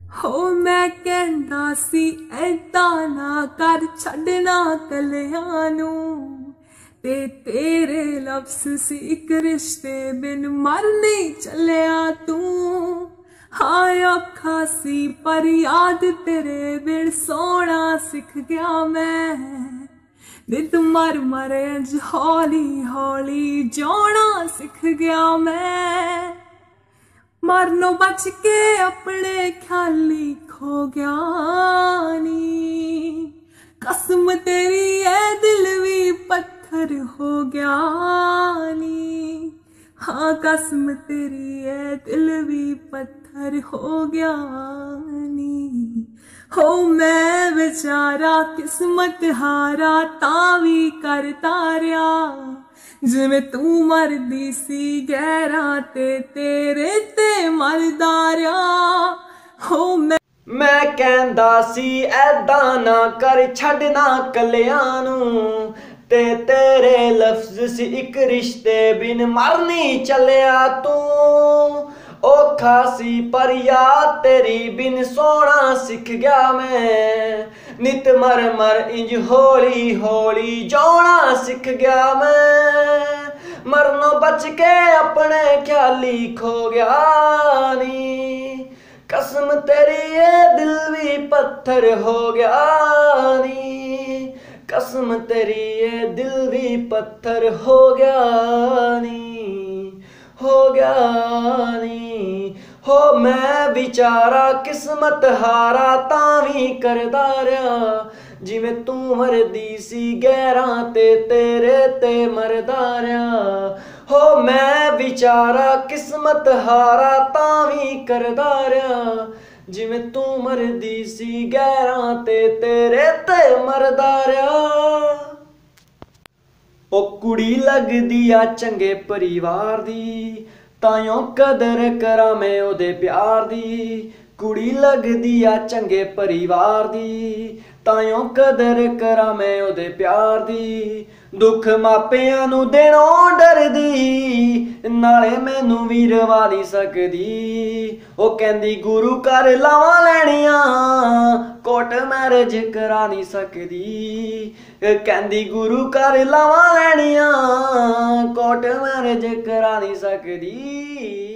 ਹੋ ਮੈਂ ਕਹਿੰਦਾ ਸੀ ਐਦਾਂ ਨਾ ਕਰ, ਛੱਡਣਾ ਕਲਿਆਂ ਨੂੰ। ਤੇ ਤੇਰੇ ਲਫ਼ਜ਼ ਸੀ ਇੱਕ ਰਿਸ਼ਤੇ ਬਿਨ ਮਰ ਨਹੀਂ ਚੱਲਿਆ ਤੂੰ। ਹਾਂ ਔਖਾ ਸੀ ਪਰ ਯਾਦ ਤੇਰੇ ਬਿਨ ਸੋਹਣਾ ਸਿੱਖ ਗਿਆ ਮੈਂ। ਨਿਤ ਮਰ ਮਰ ਇੰਝ ਹੌਲੀ ਹੌਲੀ ਜਿਉਣਾ ਸਿੱਖ ਗਿਆ ਮੈਂ। ਮਰਨੋਂ बच के अपने ख्याली खो गया नी। कसम तेरी है दिल भी पत्थर हो गया नी। हाँ कसम तेरी है दिल भी पत्थर हो गया नी। हो मैं बेचारा किस्मत हारा तां भी करता रहा। जिवें तू मरदी सी गैरां ते तेरे ते मरदा रहा। हो मैं कहंदा सी ऐदां ना कर, छड्डना कलियां नूं। ते तेरे लफ्ज सी इक रिश्ते बिन मर नहीं चलिया तू। औखा सी पर याद तेरी बिन सोहना सिख गया मैं। नित मर मर इंज हौली हौली जिउणा सिख गया मैं। मरनों बच के अपने ख्याली खो गया नी। कसम तेरी ये दिल भी पत्थर हो गया नी। कसम तेरी ये दिल भी पत्थर हो गया नी। हो गया नी। हो मैं बेचारा किस्मत हारा तां भी करदा रहा। जिवें तू मरदी सी गैरां ते तेरे ते मरदा रहा। हो मैं बेचारा किस्मत हारा तां भी करदा रहा। जिवें तू मरदी सी गैरां ते तेरे ते मरदा रहा। ओ कुड़ी लगदी आ चंगे परिवार दी, ताइयों कदर करा मैं ओदे प्यार दी। कुड़ी लगदी आ चंगे परिवार दी, ताइयों कदर करा मैं ओदे प्यार दी। दुख मापियां नूं देणों डरदी, नाले मैनू भी रवा नहीं सकदी। ओ कहंदी गुरु घर लावां लैणियां, कोर्ट मैरिज करा नहीं सकदी। कहंदी गुरु घर लावां लैणियां, कोर्ट मैरिज करा नहीं सकदी।